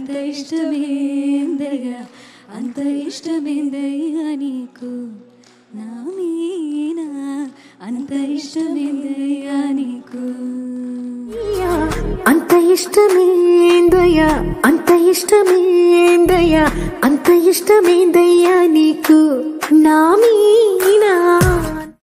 అంత ఇష్టమేందయ్యా అంత ఇష్టమేందయ్యా నీకు నా మీనా అంత ఇష్టమేందయ్యా నీకు అంత ఇష్టమేందయ్యా అంత ఇష్టమేందయ్యా అంత ఇష్టమేందయ్యా నీకు నా మీనా